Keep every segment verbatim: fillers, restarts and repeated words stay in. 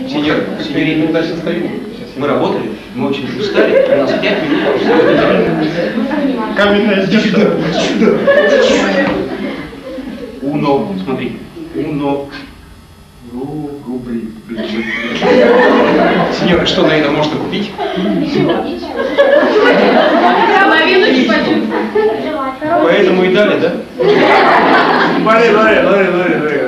Сеньор, сеньорина, дальше стоим. Мы работали, мы очень устали, у нас пять минут. Каменная стена. Уно, смотри. Уно. Рубль. Сеньора, что на это можно купить? Половину не почувствовал. Поэтому и дали, да? Лори, лори, лори, лори, лори.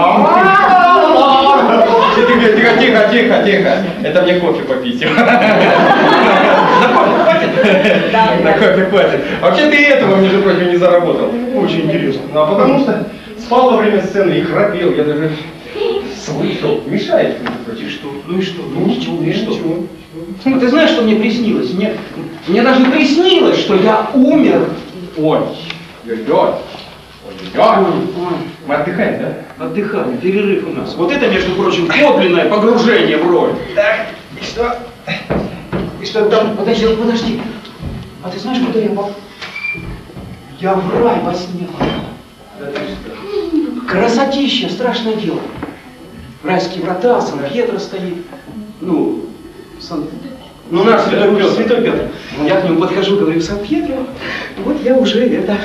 Тихо, тихо, тихо, тихо, тихо. Это мне кофе попить. На кофе хватит? На кофе хватит. Вообще ты этого, между прочим, не заработал. Очень интересно. Ну, а потому что спал во время сцены и храпел. Я даже слышал. Мешает, между прочим. Что? Ну и что? Ну ничего, и что? Ну, ты знаешь, что мне приснилось? Мне, мне даже приснилось, что я умер. Ой, ой-ой. Мы отдыхаем, да? Отдыхаем, перерыв у нас. Вот это, между прочим, подлинное погружение в роль. Так, и что? И что там? Подожди, подожди. А ты знаешь, куда я попал? Я в рай во сне попал. Красотища, страшное дело. Райские врата, Сан-Пьетро стоит. Ну, Сан... Ну, наш святой Петр, святой Петр. Я к нему подхожу, говорю, Сан-Пьетро, вот я уже это...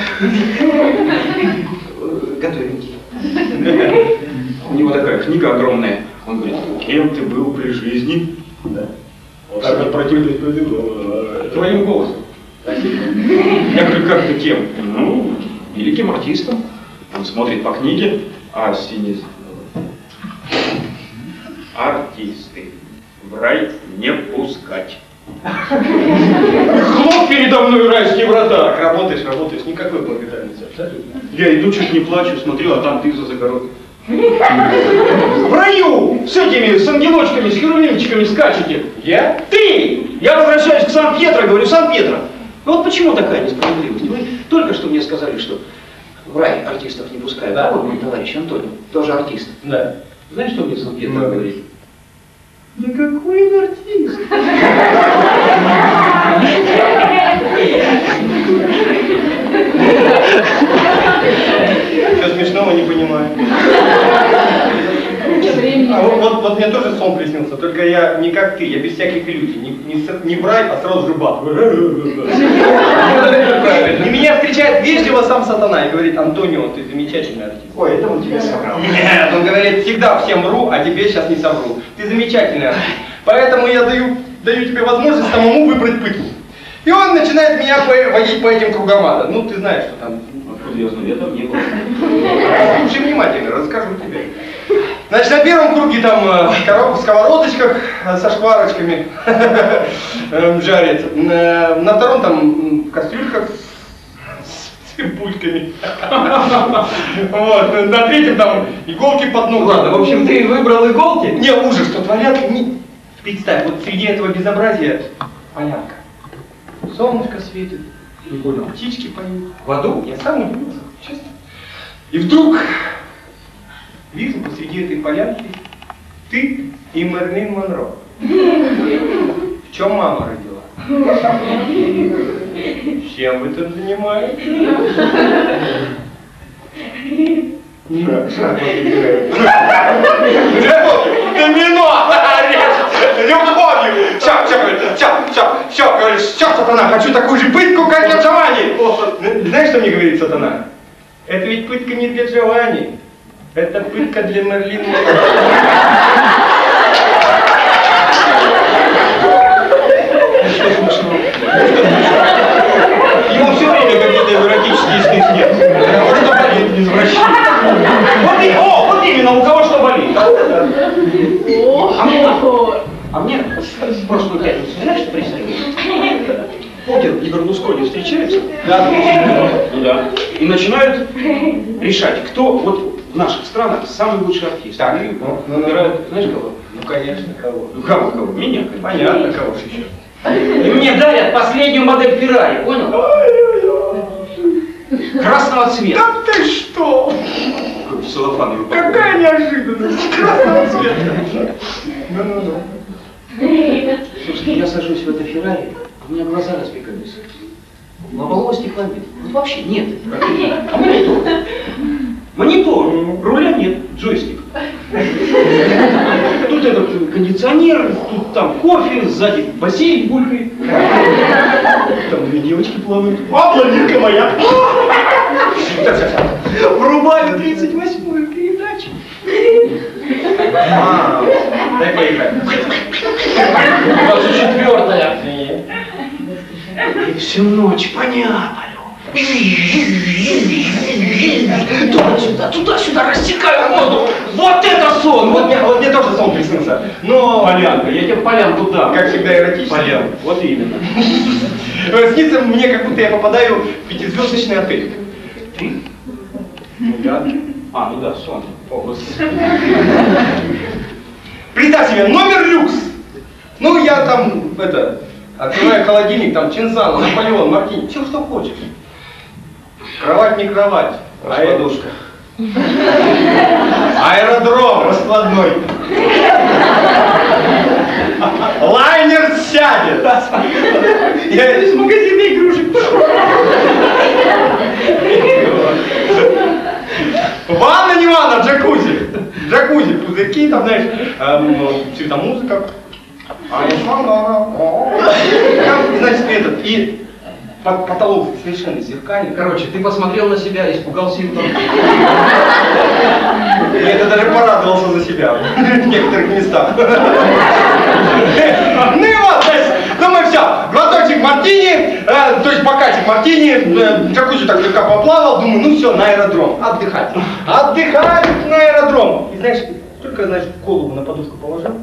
готовенький. У него такая книга огромная. Он говорит, кем ты был при жизни? Да. Так вот противный Твоим голосом. Я говорю, как ты кем? Ну, великим артистом. Он смотрит по книге, а синий... Артисты. В рай не пускать. Хлоп передо мной райские врата. Так, работаешь, работаешь, никакой благодарности, абсолютно. Я иду, чуть не плачу, смотрю, а там ты за загородкой. В раю с этими, с ангелочками, с херувимчиками скачете. Я? Ты! Я возвращаюсь к Сан-Пьетро, говорю, Сан-Пьетро. Ну вот почему такая несправедливость? Вы только что мне сказали, что в рай артистов не пускают. Да. А вот мой товарищ Антонио, тоже артист. Да. Знаешь, что мне Сан-Пьетро Да. говорит? Да какой он артист? Что смешного, не понимаю. А вот, вот, вот мне тоже сон приснился, только я не как ты, я без всяких иллюзий, не, не, с- не в рай, а сразу же бат. И меня встречает вежливо сам сатана и говорит, Антонио, ты замечательный артист. Ой, это он тебя соврал. Нет, он говорит, всегда всем вру, а тебе сейчас не совру. Ты замечательный артист. Поэтому я даю, даю тебе возможность самому выбрать пытку. И он начинает меня по- водить по этим кругам ада. Ну, ты знаешь, что там. Откуда я знаю, я там не был. Слушай внимательно, расскажу тебе. Значит, на первом круге там э, коров- в сковородочках э, со шкварочками э, жарит. Э, На втором там м, в кастрюльках с цибульками. Вот. На третьем там иголки под ногу. Ладно, в общем, ты выбрал иголки? Не, ужас, что творят. Не... Представь, вот среди этого безобразия полянка. Солнышко светит, Не понял. птички поют. В аду? Я сам удивился, честно. И вдруг вижу посреди этой полянки ты и Мерлин Монро. В чем мама родила? Чем вы тут занимаетесь? Домино! Любовью! Все, все, все, все, все, говорит, все, сатана, хочу такую же пытку, как для Джованни! Знаешь, что мне говорит сатана? Это ведь пытка не для Джованни, это пытка для Мерлин Монро. Ему все время какие-то эротические сны снятся. Может, болит, не извращение. Вот и, о, вот именно, у кого что болит. А мне, а мне в прошлую пятницу, знаешь, что приснилось? Путин и Берлускони встречаются, Да, ну да, и начинают решать, кто вот в наших странах самый лучший артист. Так, И ну, ну, ну. выбирают, знаешь кого? ну конечно, кого? Ну кого, кого? Меня, конечно. Понятно, кого же еще. И мне дарят последнюю модель Феррари, понял? Красного цвета. Да ты что? Целлофановый пакет. Какая неожиданность! Красного цвета! Ну-ну-ну. Слушай, я сажусь в это Феррари, у меня глаза разбегаются. Лобового стекла нет. Ну вообще нет. А монитор? Монитор. Руля нет. Джойстик. Тут тут этот кондиционер, тут там кофе, сзади бассейн булькает. Там две девочки плавают. А, планетка моя! Врубаю тридцать восьмую передачу. А, дай поиграть. двадцать четвёртая. И всю ночь по Неаполю. Туда-сюда, туда-сюда рассекаю воду. Вот это сон! Вот мне, вот мне тоже сон приснился. Но... Полянка, я тебе полянку дам. Как всегда эротично. Полянка, вот именно. Снится мне, как будто я попадаю в пятизвездочный отель. Ты? Ну да. А, ну да, сон. О, господи. Представь себе, номер люкс. Ну, я там, это, открываю холодильник, там, Чинзано, Наполеон, Мартини, все, что хочешь. Кровать не кровать, раскладушка. Аэродром раскладной. Лайнер сядет. Я из магазина игрушек пошел. Ванна не ванна, джакузи. Джакузи, пузырьки, там, знаешь, эм, цветомузыка. А я там, значит, этот, и под потолок совершенно зеркальный. Короче, ты посмотрел на себя, испугался и там. Я это даже порадовался за себя в некоторых местах. Ну и вот, значит, думаю, все, глоточек мартини, э, то есть бокатик мартини, э, джакузи так слегка поплавал, думаю, ну все, на аэродром, отдыхать. Отдыхать на аэродром. И знаешь, только, знаешь, голову на подушку положил.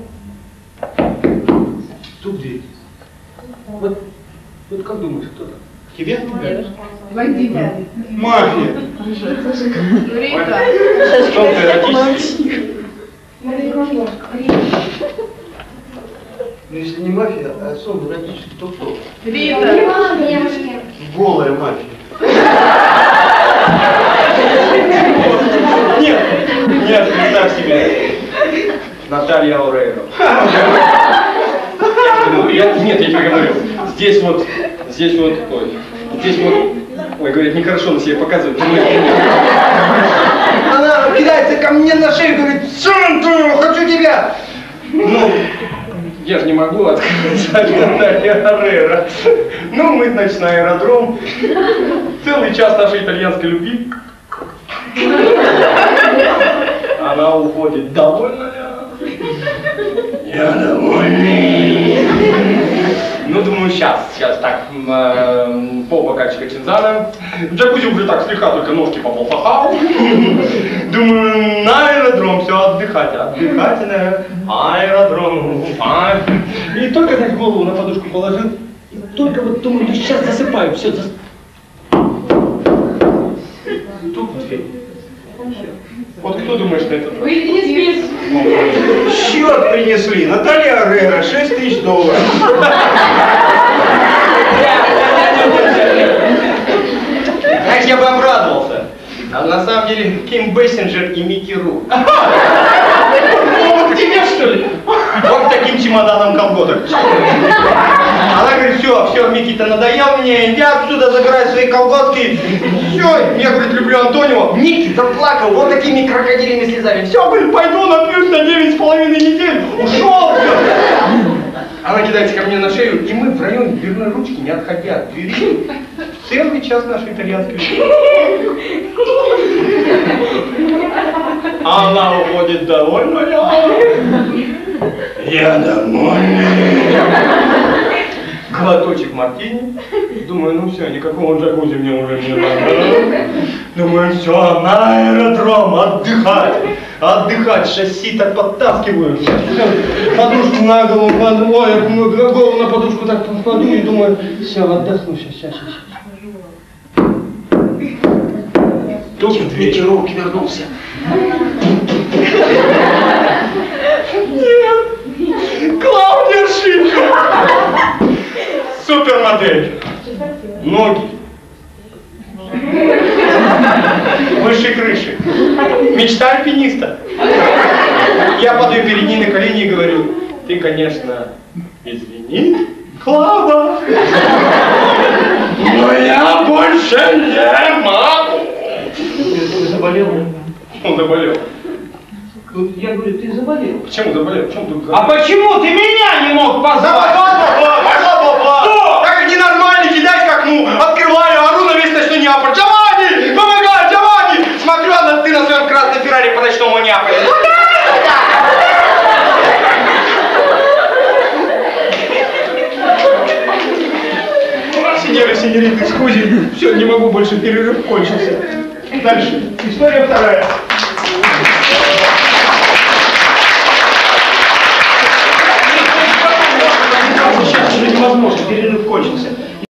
Тут дверь. Вот, вот как думаешь, кто там? Тебе? Бандиты. Мафия. Рита. Что ты эротический? Ну если не мафия, а сон эротический, то кто? Рита. Голая мафия. Нет, нет, представь себе. Наталья Орейро. Ну, я, нет, я тебе говорю, здесь вот, здесь вот, ой, здесь вот, ой, говорит, нехорошо на себе показывать. Она кидается ко мне на шею, говорит, сын ты, хочу тебя. Ну, я же не могу отказать от Натальи Орейро. Ну, мы, значит, на аэродром, целый час нашей итальянской любви. Она уходит, довольна ли? Я довольный. Ну, думаю, сейчас, сейчас так, э, полбокальчика Чинзано. Джакузи уже так слегка, только ножки поползахал. Думаю, на аэродром, все, отдыхать, отдыхать на аэродром. А. И только так голову на подушку положил, и только вот думаю, ну сейчас засыпаю, все, зас... Тут в дверь. Вот кто думаешь на это? Вы не спишь. Счет принесли. Наталья Орейро, шесть тысяч долларов. Знаешь, я бы обрадовался. А на самом деле Ким Бессинджер и Микки Ру. Вот к тебе, что ли? Вот таким чемоданом колготок. Она говорит, все, все, Микки-то надоел мне, я отсюда забираю свои колготки. Все, я, говорит, люблю Антонио. Микки заплакал вот такими крокодильными слезами. Все, говорит, пойду напьюсь на девять с половиной недель. Ушел, все. Она кидается ко мне на шею, и мы в районе дверной ручки, не отходя от двери, целый час нашей итальянской любви. Она уходит довольная. Я довольный. Глоточек мартини. Думаю, ну все, никакого джакузи мне уже не надо. Думаю, все, на аэродром, отдыхать. Отдыхать, шасси так подтаскиваю. Подушку на голову, под... ой, голову на подушку так покладу и думаю, все, отдохну, сейчас, сейчас, сейчас. Тут в дверь руки вернулся. Нет! Клаудия Шифер! Супермодель! Ноги! Выше крыши! Мечта альпиниста! Я падаю перед ней на колени и говорю, ты, конечно, извини, Клава, но я больше не могу! Ты заболел? Он заболел. Вот я говорю, ты заболел. Почему заболел? Почему тут? А почему ты меня не мог позвать? Пошла баба! Что? Как ненормальный, кидать к окну, открываю, ору на весь ночной Неаполь. Джованни! Помогай, Джованни! Смотрю, а ты на своем красном Феррари по ночному Неаполю. Синьоры, синьориты, скузи. Все, не могу больше, перерыв кончился. Дальше. История вторая.